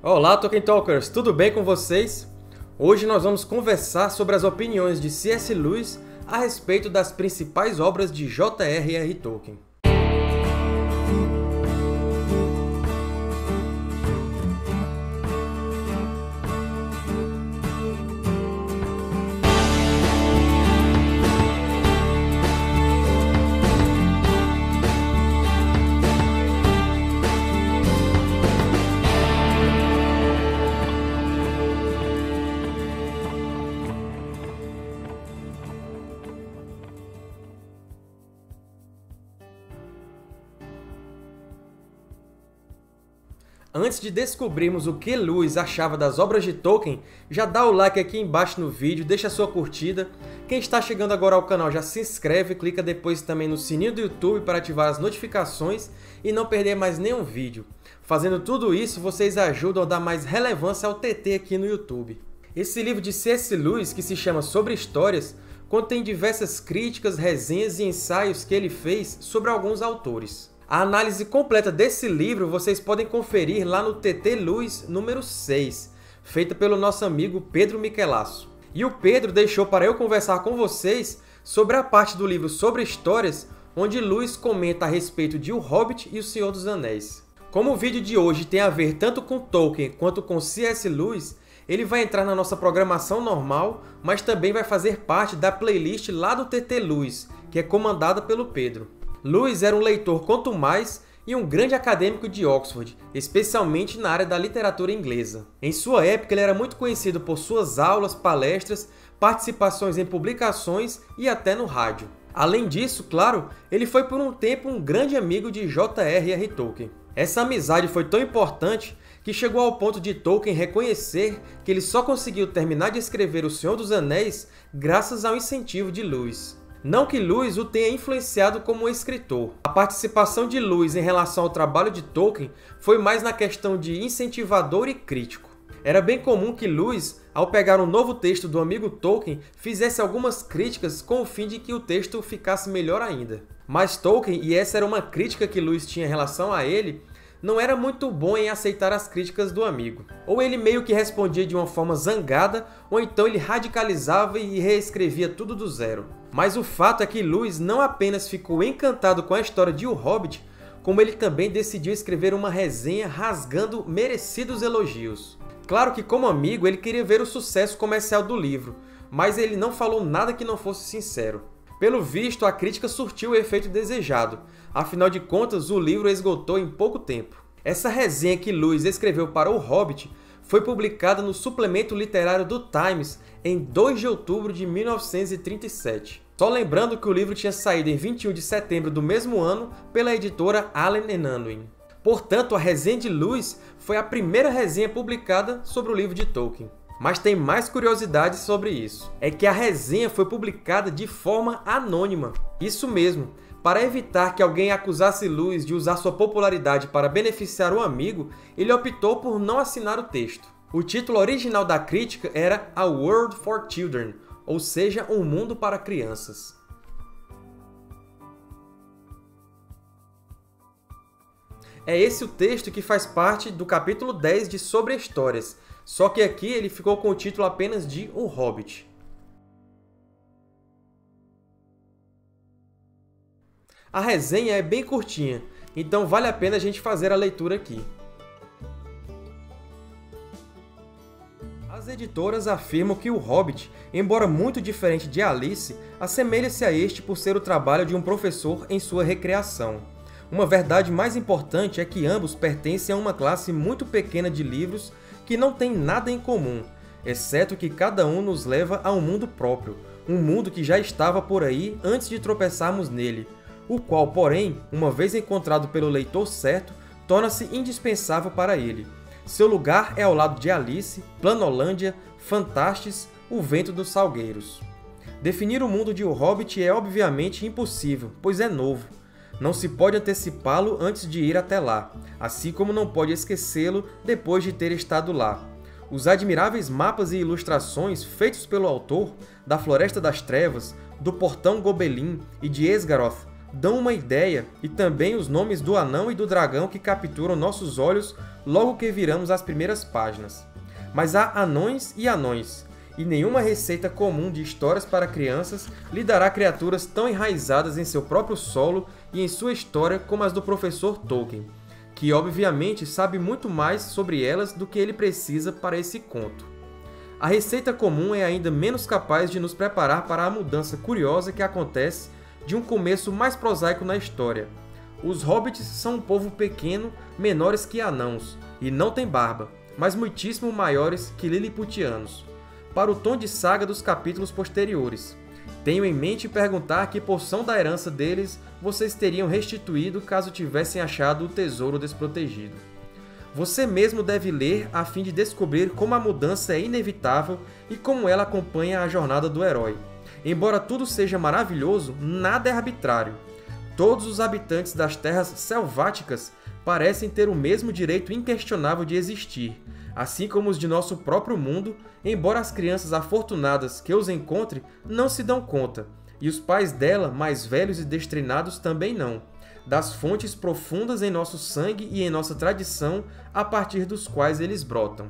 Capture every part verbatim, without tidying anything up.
Olá, Tolkien Talkers! Tudo bem com vocês? Hoje nós vamos conversar sobre as opiniões de C S Lewis a respeito das principais obras de J R R Tolkien. Antes de descobrirmos o que Lewis achava das obras de Tolkien, já dá o like aqui embaixo no vídeo, deixa a sua curtida. Quem está chegando agora ao canal já se inscreve, clica depois também no sininho do YouTube para ativar as notificações e não perder mais nenhum vídeo. Fazendo tudo isso, vocês ajudam a dar mais relevância ao T T aqui no YouTube. Esse livro de C S Lewis, que se chama Sobre Histórias, contém diversas críticas, resenhas e ensaios que ele fez sobre alguns autores. A análise completa desse livro vocês podem conferir lá no T T Lewis número seis, feita pelo nosso amigo Pedro Michelasso. E o Pedro deixou para eu conversar com vocês sobre a parte do livro Sobre Histórias, onde Lewis comenta a respeito de O Hobbit e O Senhor dos Anéis. Como o vídeo de hoje tem a ver tanto com Tolkien quanto com C S Lewis, ele vai entrar na nossa programação normal, mas também vai fazer parte da playlist lá do T T Lewis, que é comandada pelo Pedro. Lewis era um leitor quanto mais e um grande acadêmico de Oxford, especialmente na área da literatura inglesa. Em sua época, ele era muito conhecido por suas aulas, palestras, participações em publicações e até no rádio. Além disso, claro, ele foi por um tempo um grande amigo de J R R Tolkien. Essa amizade foi tão importante que chegou ao ponto de Tolkien reconhecer que ele só conseguiu terminar de escrever O Senhor dos Anéis graças ao incentivo de Lewis. Não que Lewis o tenha influenciado como escritor. A participação de Lewis em relação ao trabalho de Tolkien foi mais na questão de incentivador e crítico. Era bem comum que Lewis, ao pegar um novo texto do amigo Tolkien, fizesse algumas críticas com o fim de que o texto ficasse melhor ainda. Mas Tolkien, e essa era uma crítica que Lewis tinha em relação a ele, não era muito bom em aceitar as críticas do amigo. Ou ele meio que respondia de uma forma zangada, ou então ele radicalizava e reescrevia tudo do zero. Mas o fato é que Lewis não apenas ficou encantado com a história de O Hobbit, como ele também decidiu escrever uma resenha rasgando merecidos elogios. Claro que, como amigo, ele queria ver o sucesso comercial do livro, mas ele não falou nada que não fosse sincero. Pelo visto, a crítica surtiu o efeito desejado. Afinal de contas, o livro esgotou em pouco tempo. Essa resenha que Lewis escreveu para O Hobbit foi publicada no suplemento literário do Times em dois de outubro de mil novecentos e trinta e sete. Só lembrando que o livro tinha saído em vinte e um de setembro do mesmo ano pela editora Allen and Unwin. Portanto, a resenha de Lewis foi a primeira resenha publicada sobre o livro de Tolkien. Mas tem mais curiosidades sobre isso. É que a resenha foi publicada de forma anônima. Isso mesmo, para evitar que alguém acusasse Lewis de usar sua popularidade para beneficiar o amigo, ele optou por não assinar o texto. O título original da crítica era A World for Children, ou seja, Um Mundo para Crianças. É esse o texto que faz parte do capítulo dez de Sobre Histórias, só que aqui ele ficou com o título apenas de O Hobbit. A resenha é bem curtinha, então vale a pena a gente fazer a leitura aqui. As editoras afirmam que O Hobbit, embora muito diferente de Alice, assemelha-se a este por ser o trabalho de um professor em sua recreação. Uma verdade mais importante é que ambos pertencem a uma classe muito pequena de livros que não tem nada em comum, exceto que cada um nos leva a um mundo próprio, um mundo que já estava por aí antes de tropeçarmos nele, o qual, porém, uma vez encontrado pelo leitor certo, torna-se indispensável para ele. Seu lugar é ao lado de Alice, Planolândia, Fantastes, O Vento dos Salgueiros. Definir o mundo de O Hobbit é obviamente impossível, pois é novo. Não se pode antecipá-lo antes de ir até lá, assim como não pode esquecê-lo depois de ter estado lá. Os admiráveis mapas e ilustrações feitos pelo autor da Floresta das Trevas, do Portão Gobelin e de Esgaroth dão uma ideia e também os nomes do anão e do dragão que capturam nossos olhos logo que viramos as primeiras páginas. Mas há anões e anões, e nenhuma receita comum de histórias para crianças lhe dará criaturas tão enraizadas em seu próprio solo e em sua história como as do professor Tolkien, que obviamente sabe muito mais sobre elas do que ele precisa para esse conto. A receita comum é ainda menos capaz de nos preparar para a mudança curiosa que acontece de um começo mais prosaico na história. Os hobbits são um povo pequeno, menores que anãos, e não têm barba, mas muitíssimo maiores que liliputianos, para o tom de saga dos capítulos posteriores. Tenho em mente perguntar que porção da herança deles vocês teriam restituído caso tivessem achado o tesouro desprotegido. Você mesmo deve ler a fim de descobrir como a mudança é inevitável e como ela acompanha a jornada do herói. Embora tudo seja maravilhoso, nada é arbitrário. Todos os habitantes das terras selváticas parecem ter o mesmo direito inquestionável de existir, assim como os de nosso próprio mundo, embora as crianças afortunadas que os encontrem não se dão conta, e os pais dela, mais velhos e destreinados, também não, das fontes profundas em nosso sangue e em nossa tradição, a partir dos quais eles brotam.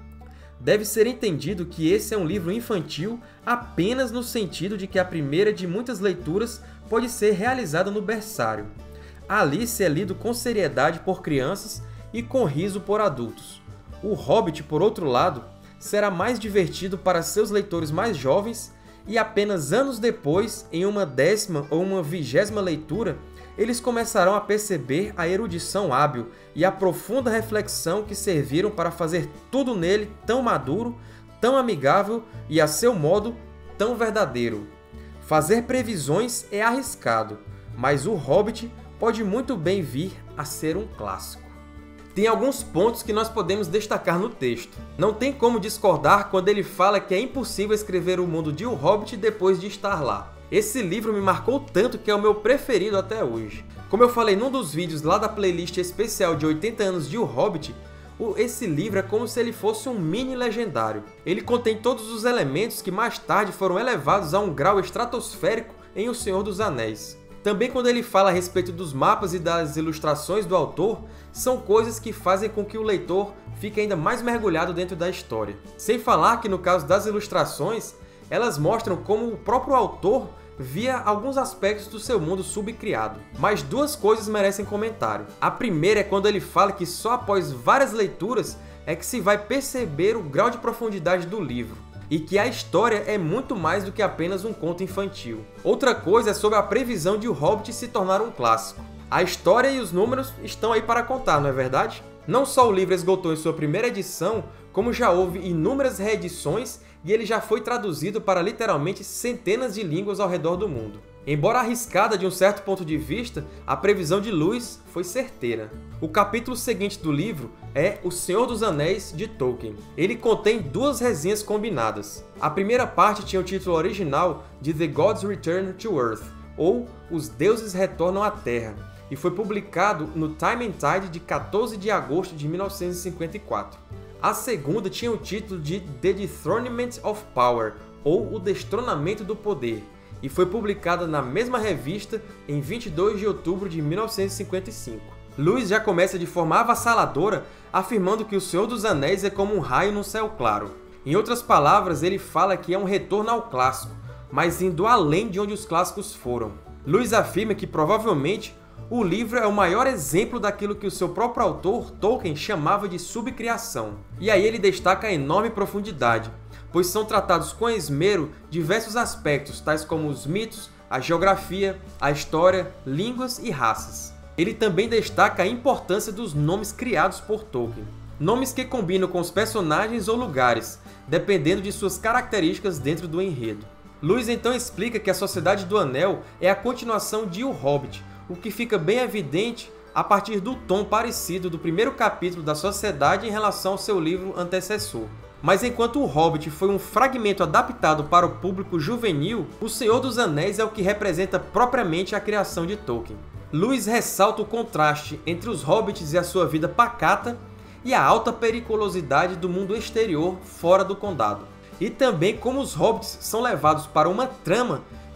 Deve ser entendido que esse é um livro infantil apenas no sentido de que a primeira de muitas leituras pode ser realizada no berçário. Alice é lido com seriedade por crianças e com riso por adultos. O Hobbit, por outro lado, será mais divertido para seus leitores mais jovens e apenas anos depois, em uma décima ou uma vigésima leitura, eles começarão a perceber a erudição hábil e a profunda reflexão que serviram para fazer tudo nele tão maduro, tão amigável e, a seu modo, tão verdadeiro. Fazer previsões é arriscado, mas o Hobbit pode muito bem vir a ser um clássico. Tem alguns pontos que nós podemos destacar no texto. Não tem como discordar quando ele fala que é impossível escrever o mundo de O Hobbit depois de estar lá. Esse livro me marcou tanto que é o meu preferido até hoje. Como eu falei num dos vídeos lá da playlist especial de oitenta anos de O Hobbit, esse livro é como se ele fosse um mini legendário. Ele contém todos os elementos que mais tarde foram elevados a um grau estratosférico em O Senhor dos Anéis. Também quando ele fala a respeito dos mapas e das ilustrações do autor, são coisas que fazem com que o leitor fique ainda mais mergulhado dentro da história. Sem falar que no caso das ilustrações, elas mostram como o próprio autor via alguns aspectos do seu mundo subcriado. Mas duas coisas merecem comentário. A primeira é quando ele fala que só após várias leituras é que se vai perceber o grau de profundidade do livro, e que a história é muito mais do que apenas um conto infantil. Outra coisa é sobre a previsão de O Hobbit se tornar um clássico. A história e os números estão aí para contar, não é verdade? Não só o livro esgotou em sua primeira edição, como já houve inúmeras reedições e ele já foi traduzido para literalmente centenas de línguas ao redor do mundo. Embora arriscada de um certo ponto de vista, a previsão de Lewis foi certeira. O capítulo seguinte do livro é O Senhor dos Anéis, de Tolkien. Ele contém duas resenhas combinadas. A primeira parte tinha o título original de The Gods Return to Earth, ou Os Deuses Retornam à Terra, e foi publicado no Time and Tide de quatorze de agosto de mil novecentos e cinquenta e quatro. A segunda tinha o título de The Dethronement of Power, ou O Destronamento do Poder, e foi publicada na mesma revista em vinte e dois de outubro de mil novecentos e cinquenta e cinco. Lewis já começa de forma avassaladora, afirmando que O Senhor dos Anéis é como um raio no céu claro. Em outras palavras, ele fala que é um retorno ao clássico, mas indo além de onde os clássicos foram. Lewis afirma que, provavelmente, o livro é o maior exemplo daquilo que o seu próprio autor, Tolkien, chamava de subcriação. E aí ele destaca a enorme profundidade, pois são tratados com esmero diversos aspectos, tais como os mitos, a geografia, a história, línguas e raças. Ele também destaca a importância dos nomes criados por Tolkien. Nomes que combinam com os personagens ou lugares, dependendo de suas características dentro do enredo. Lewis então explica que a Sociedade do Anel é a continuação de O Hobbit, o que fica bem evidente a partir do tom parecido do primeiro capítulo da Sociedade em relação ao seu livro antecessor. Mas enquanto O Hobbit foi um fragmento adaptado para o público juvenil, O Senhor dos Anéis é o que representa propriamente a criação de Tolkien. Lewis ressalta o contraste entre os hobbits e a sua vida pacata e a alta periculosidade do mundo exterior fora do condado. E também como os hobbits são levados para uma trama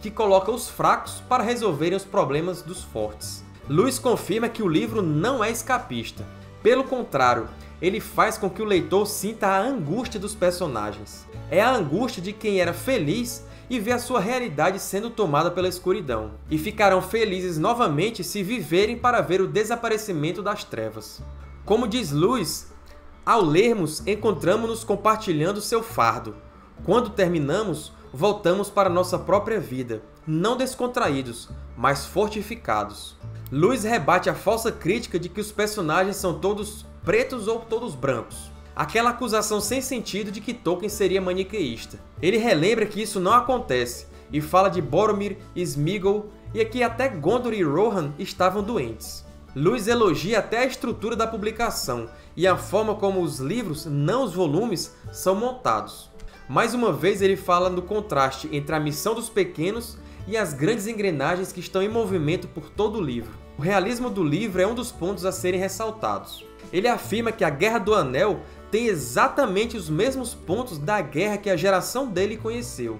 que coloca os fracos para resolverem os problemas dos fortes. Lewis confirma que o livro não é escapista. Pelo contrário, ele faz com que o leitor sinta a angústia dos personagens. É a angústia de quem era feliz e vê a sua realidade sendo tomada pela escuridão, e ficarão felizes novamente se viverem para ver o desaparecimento das trevas. Como diz Lewis, ao lermos, encontramos-nos compartilhando seu fardo. Quando terminamos, voltamos para nossa própria vida, não descontraídos, mas fortificados. Lewis rebate a falsa crítica de que os personagens são todos pretos ou todos brancos. Aquela acusação sem sentido de que Tolkien seria maniqueísta. Ele relembra que isso não acontece, e fala de Boromir, Sméagol, e que até Gondor e Rohan estavam doentes. Lewis elogia até a estrutura da publicação, e a forma como os livros, não os volumes, são montados. Mais uma vez ele fala do contraste entre a missão dos pequenos e as grandes engrenagens que estão em movimento por todo o livro. O realismo do livro é um dos pontos a serem ressaltados. Ele afirma que a Guerra do Anel tem exatamente os mesmos pontos da guerra que a geração dele conheceu.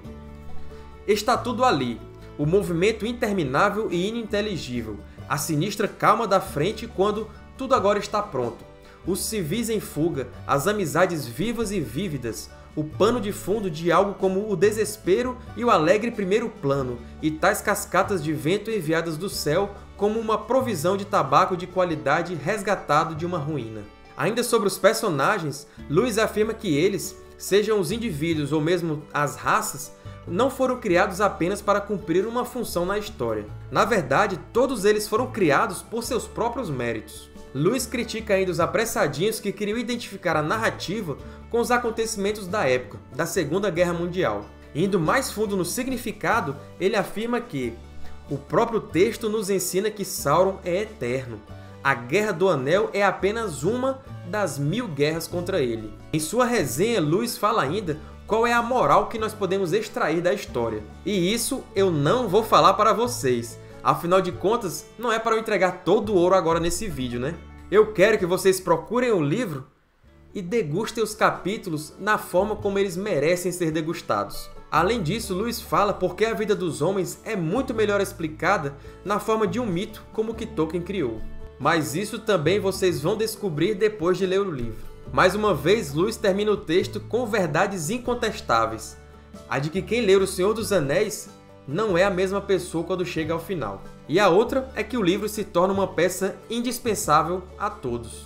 Está tudo ali, o movimento interminável e ininteligível, a sinistra calma da frente quando tudo agora está pronto, os civis em fuga, as amizades vivas e vívidas, o pano de fundo de algo como o desespero e o alegre primeiro plano, e tais cascatas de vento enviadas do céu como uma provisão de tabaco de qualidade resgatado de uma ruína. Ainda sobre os personagens, Lewis afirma que eles, sejam os indivíduos ou mesmo as raças, não foram criados apenas para cumprir uma função na história. Na verdade, todos eles foram criados por seus próprios méritos. Lewis critica ainda os apressadinhos que queriam identificar a narrativa com os acontecimentos da época, da Segunda Guerra Mundial. Indo mais fundo no significado, ele afirma que o próprio texto nos ensina que Sauron é eterno. A Guerra do Anel é apenas uma das mil guerras contra ele. Em sua resenha, Lewis fala ainda qual é a moral que nós podemos extrair da história. E isso eu não vou falar para vocês. Afinal de contas, não é para eu entregar todo o ouro agora nesse vídeo, né? Eu quero que vocês procurem o livro e degustem os capítulos na forma como eles merecem ser degustados. Além disso, Lewis fala porque a vida dos homens é muito melhor explicada na forma de um mito como o que Tolkien criou. Mas isso também vocês vão descobrir depois de ler o livro. Mais uma vez, Lewis termina o texto com verdades incontestáveis. A de que quem ler O Senhor dos Anéis não é a mesma pessoa quando chega ao final. E a outra é que o livro se torna uma peça indispensável a todos.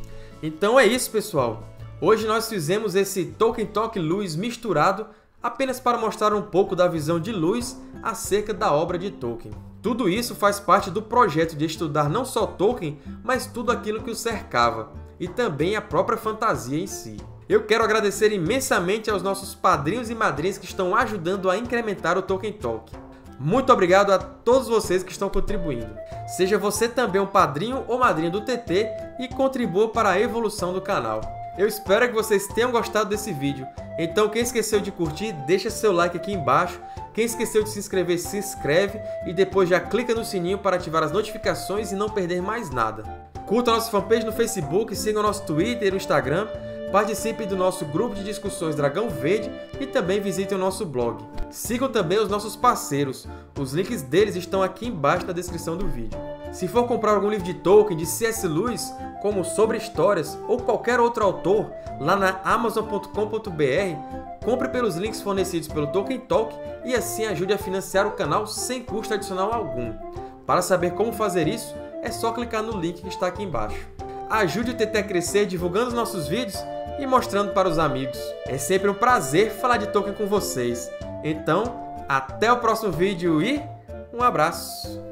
Então é isso, pessoal. Hoje nós fizemos esse Tolkien Talk Lewis misturado apenas para mostrar um pouco da visão de Lewis acerca da obra de Tolkien. Tudo isso faz parte do projeto de estudar não só Tolkien, mas tudo aquilo que o cercava, e também a própria fantasia em si. Eu quero agradecer imensamente aos nossos padrinhos e madrinhas que estão ajudando a incrementar o Tolkien Talk. Muito obrigado a todos vocês que estão contribuindo. Seja você também um padrinho ou madrinha do T T e contribua para a evolução do canal. Eu espero que vocês tenham gostado desse vídeo. Então, quem esqueceu de curtir, deixa seu like aqui embaixo. Quem esqueceu de se inscrever, se inscreve e depois já clica no sininho para ativar as notificações e não perder mais nada. Curta a nossa fanpage no Facebook, siga o nosso Twitter e o Instagram, participe do nosso grupo de discussões Dragão Verde e também visitem o nosso blog. Sigam também os nossos parceiros, os links deles estão aqui embaixo na descrição do vídeo. Se for comprar algum livro de Tolkien, de C S Lewis, como Sobre Histórias ou qualquer outro autor, lá na amazon ponto com ponto br, compre pelos links fornecidos pelo Tolkien Talk e assim ajude a financiar o canal sem custo adicional algum. Para saber como fazer isso, é só clicar no link que está aqui embaixo. Ajude o T T a crescer divulgando os nossos vídeos e mostrando para os amigos. É sempre um prazer falar de Tolkien com vocês. Então, até o próximo vídeo e um abraço!